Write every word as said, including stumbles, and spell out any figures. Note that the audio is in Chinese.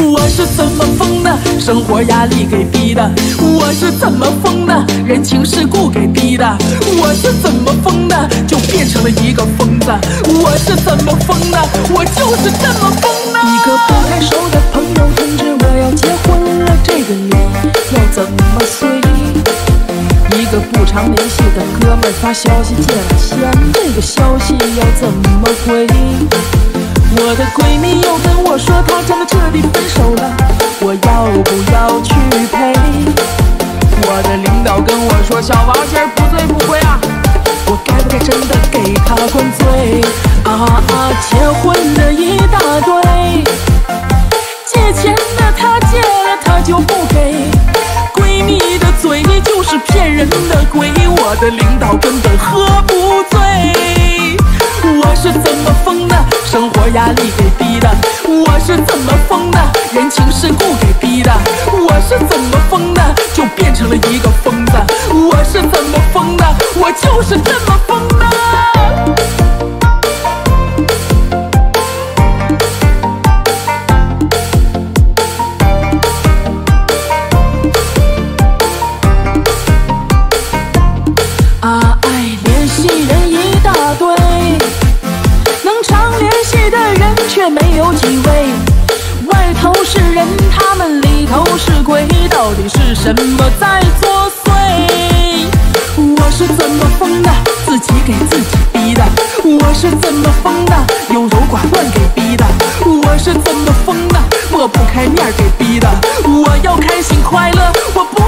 我是怎么疯的？生活压力给逼的。我是怎么疯的？人情世故给逼的。我是怎么疯的？就变成了一个疯子。我是怎么疯的？我就是这么疯的。一个不太熟的朋友通知我要结婚了，这个脸要怎么随？一个不常联系的哥们发消息借了钱，这个消息要怎么回？我的闺蜜又跟我说她真的彻底分手了，我要不要去陪？我的领导跟我说小王今儿不醉不归啊，我该不该真的给他灌醉？啊啊，结婚的一大堆，借钱的他借了他就不给，闺蜜的嘴就是骗人的鬼，我的领导根本喝不醉。我是怎么疯的？生活压力给逼的。我是怎么疯的？人情世故给逼的。我是怎么疯的？就变成了一个疯子。我是怎么疯的？我就是这么疯的。啊，爱联系人一大堆，能常联系的人却没有几位。外头是人，他们里头是鬼，到底是什么在作祟？我是怎么疯的？自己给自己逼的。我是怎么疯的？优柔寡断给逼的。我是怎么疯的？抹不开面给逼的。我要开心快乐，我不